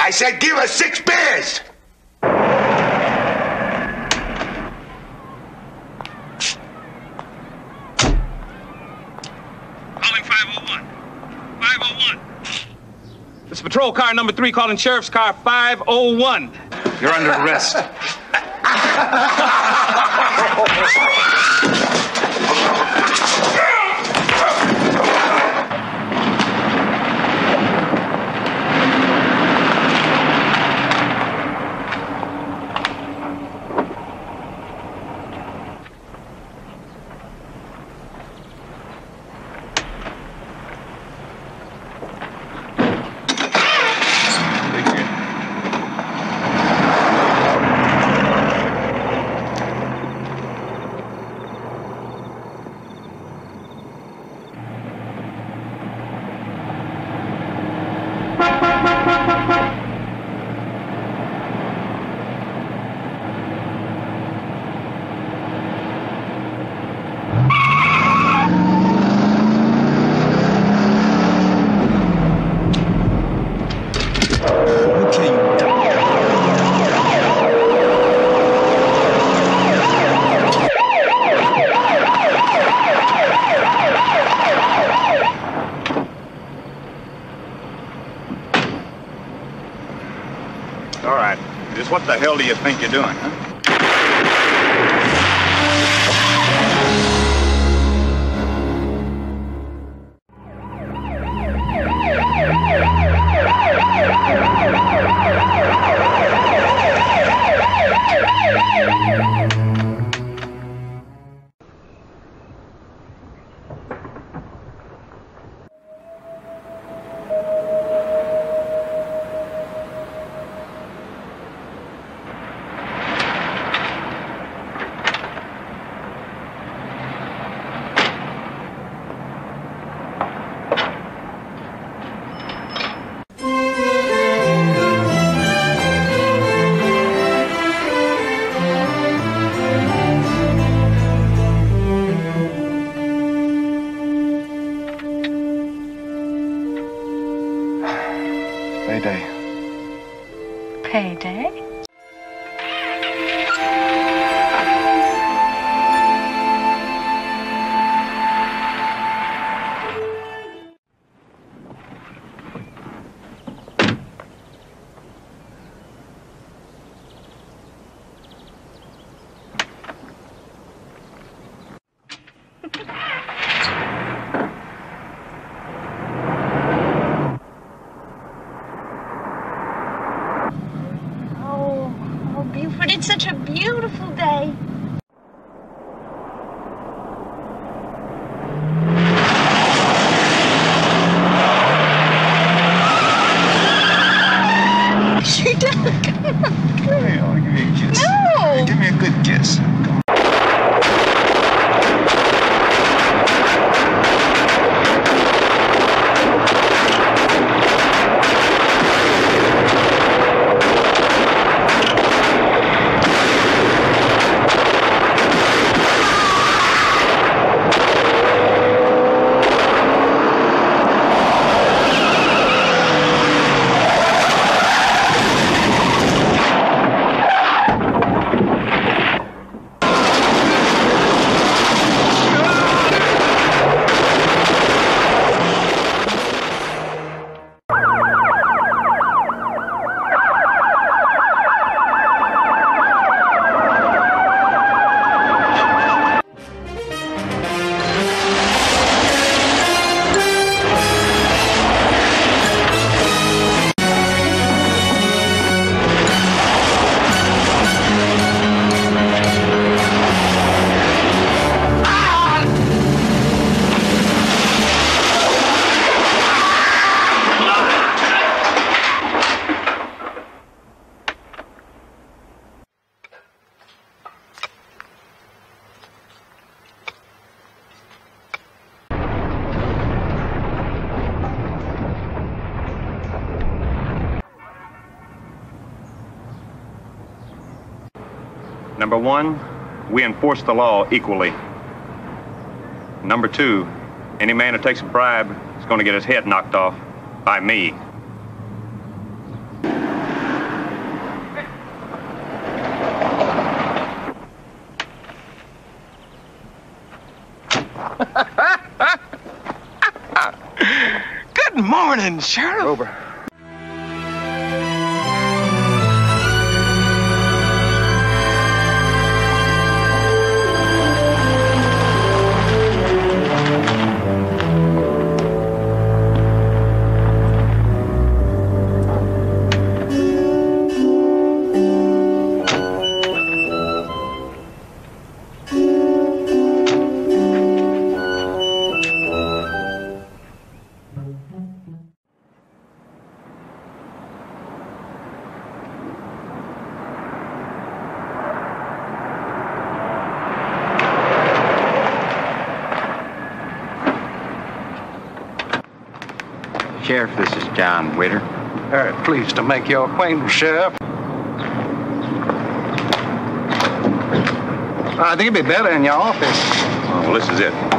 I said give us 6 beers! Calling 501. 501. This is patrol car number 3 calling sheriff's car 501. You're under arrest. All right. Just what the hell do you think you're doing, huh? Payday. Payday? Buford, it's such a beautiful day. She does. Come on. Hey, I'll give you a kiss. No. Give me a good kiss. Come on. Number 1, we enforce the law equally. Number 2, any man who takes a bribe is going to get his head knocked off by me. morning, Sheriff. Over. Sheriff, this is John Witter. Very pleased to make your acquaintance, Sheriff. I think it'd be better in your office. Well, this is it.